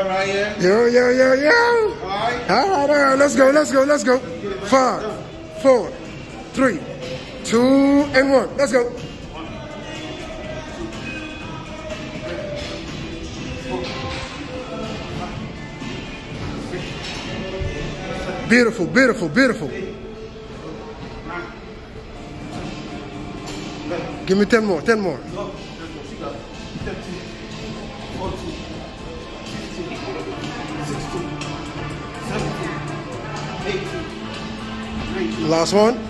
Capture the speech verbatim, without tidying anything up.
right here. Yo, yo, yo, yo. All right. All right, all right. Let's go, let's go, let's go. Five, four, three, two, and one. Let's go. Beautiful, beautiful, beautiful. Give me ten more, ten more. Last one.